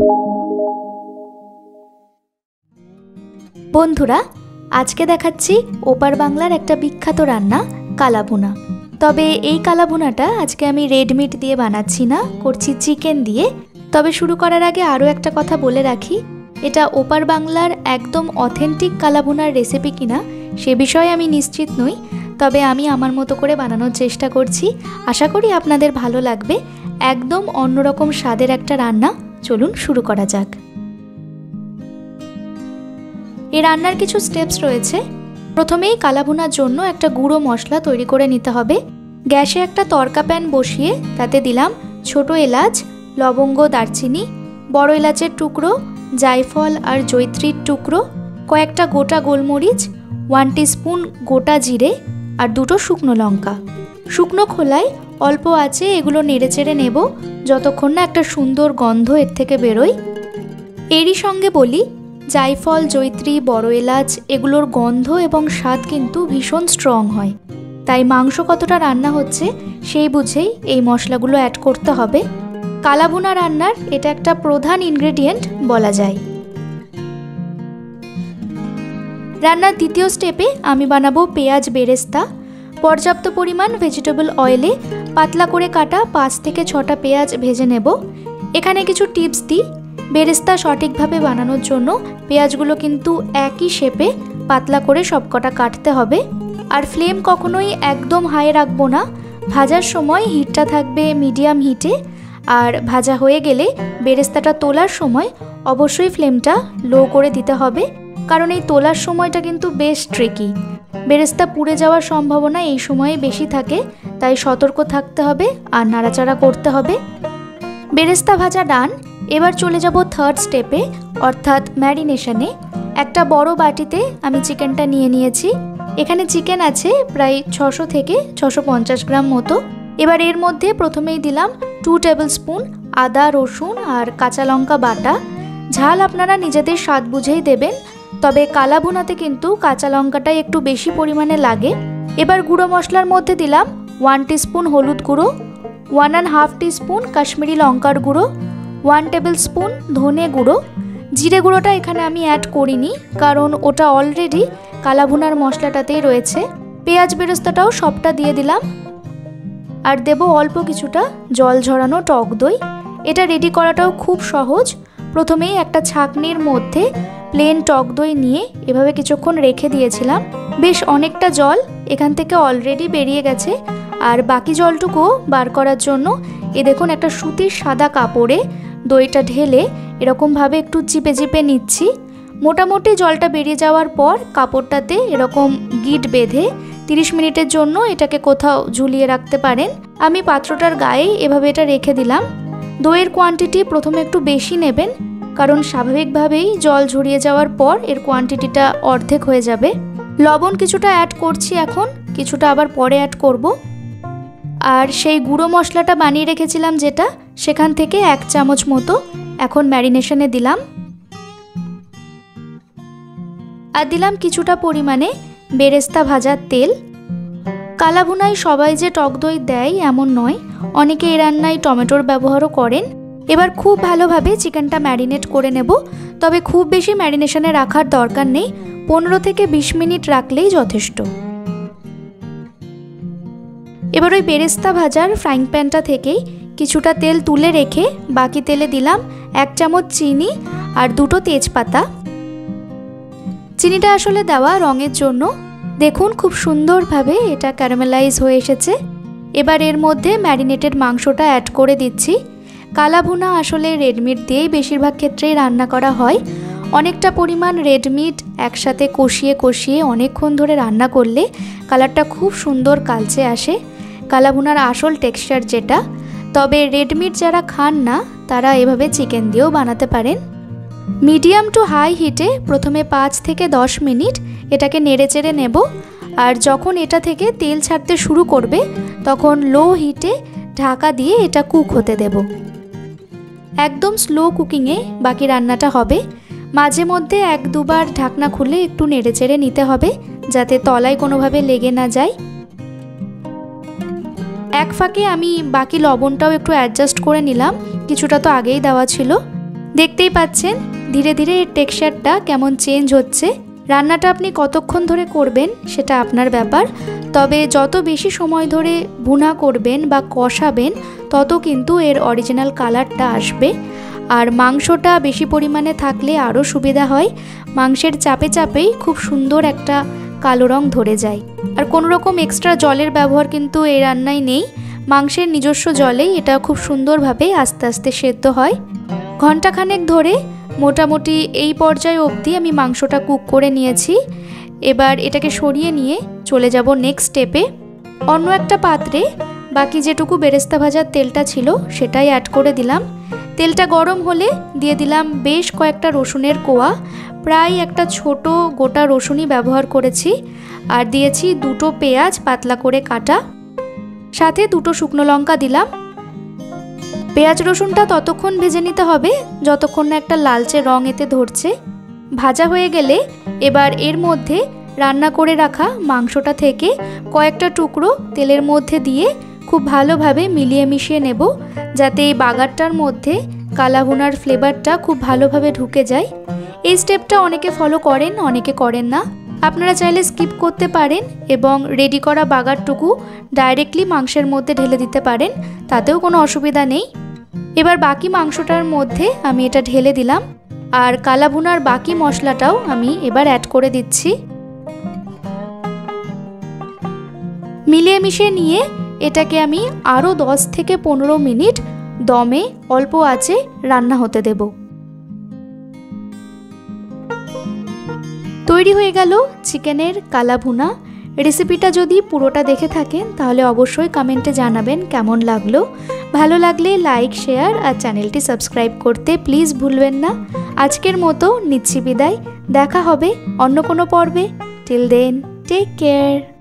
বন্ধুরা, আজকে দেখাচ্ছি ওপার বাংলার একটা বিখ্যাত রান্না কালাভুনা। তবে এই কালাভুনাটা আজকে আমি রেড মিট দিয়ে বানাচ্ছি না, করছি চিকেন দিয়ে। তবে শুরু করার আগে আরও একটা কথা বলে রাখি, এটা ওপার বাংলার একদম অথেন্টিক কালাভুনার রেসিপি কিনা সে বিষয়ে আমি নিশ্চিত নই। তবে আমি আমার মতো করে বানানোর চেষ্টা করছি, আশা করি আপনাদের ভালো লাগবে। একদম অন্যরকম স্বাদের একটা রান্না, চলুন শুরু করা যাক। এই রান্নার কিছু স্টেপস রয়েছে। প্রথমেই কালাভুনার জন্য একটা গুঁড়ো মশলা তৈরি করে নিতে হবে। গ্যাসে একটা তড়কা প্যান বসিয়ে তাতে দিলাম ছোট এলাচ, লবঙ্গ, দারচিনি, বড় এলাচের টুকরো, জায়ফল আর জয়িত্রীর টুকরো, কয়েকটা গোটা গোলমরিচ, 1 টিস্পুন গোটা জিরে আর 2টো শুকনো লঙ্কা। শুকনো খোলায় অল্প আঁচে এগুলো নেড়েচেড়ে নেব যতক্ষণ না একটা সুন্দর গন্ধ এর থেকে বেরোয়। এরই সঙ্গে বলি, জায়ফল, জয়িত্রী, বড় এলাচ এগুলোর গন্ধ এবং স্বাদ কিন্তু ভীষণ স্ট্রং হয়, তাই মাংস কতটা রান্না হচ্ছে সেই বুঝেই এই মশলাগুলো অ্যাড করতে হবে। কালাভুনা রান্নার এটা একটা প্রধান ইনগ্রেডিয়েন্ট বলা যায়। রান্নার দ্বিতীয় স্টেপে আমি বানাবো পেঁয়াজ বেরেস্তা। পর্যাপ্ত পরিমাণ ভেজিটেবল অয়েলে পাতলা করে কাটা 5 থেকে 6টা পেঁয়াজ ভেজে নেব। এখানে কিছু টিপস দিই। বেরেস্তা সঠিকভাবে বানানোর জন্য পেঁয়াজগুলো কিন্তু একই শেপে পাতলা করে সবকটা কাটতে হবে। আর ফ্লেম কখনোই একদম হাই রাখবো না। ভাজার সময় হিটটা থাকবে মিডিয়াম হিটে, আর ভাজা হয়ে গেলে বেরেস্তাটা তোলার সময় অবশ্যই ফ্লেমটা লো করে দিতে হবে, কারণ এই তোলার সময়টা কিন্তু বেশ ট্রিকি। বেরেস্তা পুড়ে যাওয়ার সম্ভাবনা এই সময়ে বেশি থাকে, তাই সতর্ক থাকতে হবে আর নাড়াচাড়া করতে হবে। বেরেস্তা ভাজা ডান। এবার চলে যাব থার্ড স্টেপে, অর্থাৎ ম্যারিনেশনে। একটা বড় বাটিতে আমি চিকেনটা নিয়ে নিয়েছি। এখানে চিকেন আছে প্রায় 600 থেকে 650 গ্রাম মতো। এবার এর মধ্যে প্রথমেই দিলাম 2 টেবিল স্পুন আদা, রসুন আর কাঁচা লঙ্কা বাটা। ঝাল আপনারা নিজেদের স্বাদ বুঝেই দেবেন, তবে কালাভুনাতে কিন্তু কাঁচা লঙ্কাটাই একটু বেশি পরিমাণে লাগে। এবার গুঁড়ো মশলার মধ্যে দিলাম 1 টিস্পুন হলুদ গুঁড়ো, 1.5 টিস্পুন কাশ্মীরি লঙ্কার গুঁড়ো, 1 টেবিল স্পুন ধনে গুঁড়ো। জিরে গুঁড়োটা এখানে আমি অ্যাড করিনি, কারণ ওটা অলরেডি কালাভুনার মশলাটাতেই রয়েছে। পেঁয়াজ বেরেস্তাটাও সবটা দিয়ে দিলাম, আর দেব অল্প কিছুটা জল ঝরানো টক দই। এটা রেডি করাটাও খুব সহজ। প্রথমেই একটা ছাঁকনির মধ্যে প্লেন টক দই নিয়ে এভাবে কিছুক্ষণ রেখে দিয়েছিলাম। বেশ অনেকটা জল এখান থেকে অলরেডি বেরিয়ে গেছে, আর বাকি জলটুকু বার করার জন্য দেখুন একটা সুতির সাদা কাপড়ে দইটা ঢেলে এরকমভাবে একটু চিপে চিপে নিচ্ছি। মোটামুটি জলটা বেরিয়ে যাওয়ার পর কাপড়টাতে এরকম গিঁট বেঁধে 30 মিনিটের জন্য এটাকে কোথাও ঝুলিয়ে রাখতে পারেন। আমি পাত্রটার গায়ে এভাবে এটা রেখে দিলাম। দইয়ের কোয়ান্টিটি প্রথমে একটু বেশি নেবেন, কারণ স্বাভাবিকভাবেই জল ঝরিয়ে যাওয়ার পর এর কোয়ান্টিটিটা অর্ধেক হয়ে যাবে। লবণ কিছুটা অ্যাড করছি এখন, কিছুটা আবার পরে অ্যাড করব। আর সেই গুঁড়ো মশলাটা বানিয়ে রেখেছিলাম যেটা, সেখান থেকে 1 চামচ মতো এখন ম্যারিনেশনে দিলাম। আর দিলাম কিছুটা পরিমাণে বেরেস্তা ভাজার তেল। কালাভুনায় সবাই যে টক দই দেয় এমন নয়, অনেকে এই রান্নায় টমেটোর ব্যবহারও করেন। এবার খুব ভালোভাবে চিকেনটা ম্যারিনেট করে নেব, তবে খুব বেশি ম্যারিনেশনে রাখার দরকার নেই, 15 থেকে 20 মিনিট রাখলেই যথেষ্ট। এবার ওই বেরেস্তা ভাজার ফ্রাইং প্যানটা থেকেই কিছুটা তেল তুলে রেখে বাকি তেলে দিলাম 1 চামচ চিনি আর 2টো তেজপাতা। চিনিটা আসলে দেওয়া রঙের জন্য। দেখুন খুব সুন্দরভাবে এটা ক্যারামেলাইজ হয়ে এসেছে। এবার এর মধ্যে ম্যারিনেটেড মাংসটা অ্যাড করে দিচ্ছি। কালাভুনা আসলে রেডমিট দিয়েই বেশিরভাগ ক্ষেত্রেই রান্না করা হয়। অনেকটা পরিমাণ রেডমিট একসাথে কষিয়ে কষিয়ে অনেকক্ষণ ধরে রান্না করলে কালারটা খুব সুন্দর কালচে আসে, কালাভুনার আসল টেক্সচার যেটা। তবে রেডমিট যারা খান না তারা এভাবে চিকেন দিয়েও বানাতে পারেন। মিডিয়াম টু হাই হিটে প্রথমে 5 থেকে 10 মিনিট এটাকে নেড়েচেড়ে নেব, আর যখন এটা থেকে তেল ছাড়তে শুরু করবে তখন লো হিটে ঢাকা দিয়ে এটা কুক হতে দেব। একদম স্লো কুকিংয়ে বাকি রান্নাটা হবে। মাঝে মধ্যে 1-2 বার ঢাকনা খুলে একটু নেড়েচেড়ে নিতে হবে, যাতে তলায় কোনোভাবে লেগে না যায়। এক ফাঁকে আমি বাকি লবণটাও একটু অ্যাডজাস্ট করে নিলাম, কিছুটা তো আগেই দেওয়া ছিল। দেখতেই পাচ্ছেন ধীরে ধীরে এর টেক্সচারটা কেমন চেঞ্জ হচ্ছে। রান্নাটা আপনি কতক্ষণ ধরে করবেন সেটা আপনার ব্যাপার, তবে যত বেশি সময় ধরে ভুনা করবেন বা কষাবেন তত কিন্তু এর অরিজিনাল কালারটা আসবে। আর মাংসটা বেশি পরিমাণে থাকলে আরও সুবিধা হয়, মাংসের চাপে চাপেই খুব সুন্দর একটা কালো রং ধরে যায়। আর কোনো রকম এক্সট্রা জলের ব্যবহার কিন্তু এই রান্নায় নেই, মাংসের নিজস্ব জলেই এটা খুব সুন্দরভাবে আস্তে আস্তে সেদ্ধ হয়। ঘণ্টাখানেক ধরে মোটামুটি এই পর্যায়ে অবধি আমি মাংসটা কুক করে নিয়েছি। এবার এটাকে সরিয়ে নিয়ে চলে যাব নেক্সট স্টেপে। অন্য একটা পাত্রে বাকি যেটুকু বেরেস্তা ভাজার তেলটা ছিল সেটাই অ্যাড করে দিলাম। তেলটা গরম হলে দিয়ে দিলাম বেশ কয়েকটা রসুনের কোয়া, প্রায় একটা ছোট গোটা রসুনই ব্যবহার করেছি। আর দিয়েছি দুটো পেঁয়াজ পাতলা করে কাটা, সাথে দুটো শুকনো লঙ্কা দিলাম। পেঁয়াজ রসুনটা ততক্ষণ ভেজে নিতে হবে যতক্ষণ না একটা লালচে রং এতে ধরছে। ভাজা হয়ে গেলে এবার এর মধ্যে রান্না করে রাখা মাংসটা থেকে কয়েকটা টুকরো তেলের মধ্যে দিয়ে খুব ভালোভাবে মিলিয়ে মিশিয়ে নেব, যাতে এই বাগারটার মধ্যে কালাভুনার ফ্লেভারটা খুব ভালোভাবে ঢুকে যায়। এই স্টেপটা অনেকে ফলো করেন, অনেকে করেন না। আপনারা চাইলে স্কিপ করতে পারেন এবং রেডি করা বাগারটুকু ডাইরেক্টলি মাংসের মধ্যে ঢেলে দিতে পারেন, তাতেও কোনো অসুবিধা নেই। এবার বাকি মাংসটার মধ্যে আমি এটা ঢেলে দিলাম, আর কালাভুনার বাকি মশলাটাও আমি এবার অ্যাড করে দিচ্ছি। মিলিয়ে মিশিয়ে নিয়ে এটাকে আমি আরও 10 থেকে 15 মিনিট দমে অল্প আঁচে রান্না হতে দেব। তৈরি হয়ে গেল চিকেনের কালাভুনা। রেসিপিটা যদি পুরোটা দেখে থাকেন তাহলে অবশ্যই কমেন্টে জানাবেন কেমন লাগলো। ভালো লাগলে লাইক, শেয়ার আর চ্যানেলটি সাবস্ক্রাইব করতে প্লিজ ভুলবেন না। আজকের মতো নিচ্ছি বিদায়, দেখা হবে অন্য কোনো পর্বে। Till then, take care.